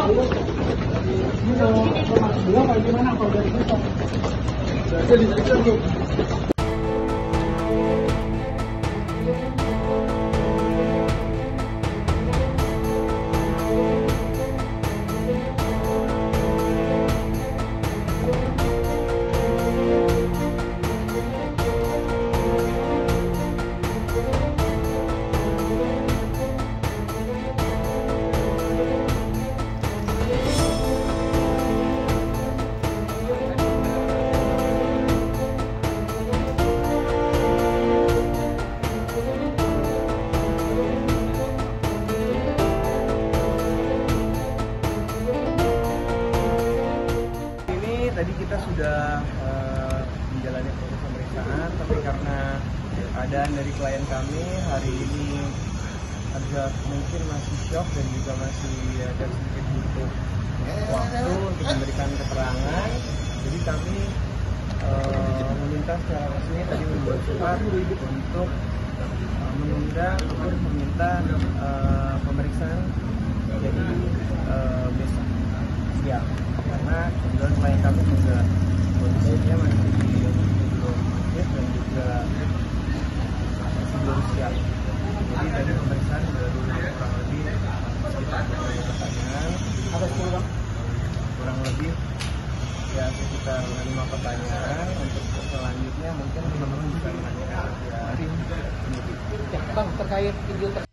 Ini mau masuk dulu apa gimana kalau dari kita? Jadi dulu. Tadi kita sudah menjalani proses pemeriksaan, tapi karena keadaan dari klien kami hari ini ada mungkin masih shock dan juga masih ada sedikit butuh waktu untuk memberikan keterangan, jadi kami meminta secara resmi tadi membuat surat untuk menunda untuk meminta pemeriksaan jadi besok siang, karena kemudian klien kami juga kondisinya masih belum fit dan juga masih belum siap. Jadi dari pemeriksaan baru kurang lebih sekitar 20 pertanyaan, kurang lebih ya sekitar 5 pertanyaan. Untuk selanjutnya mungkin teman-teman bisa menanyakan ya penyidik. Bang, terkait video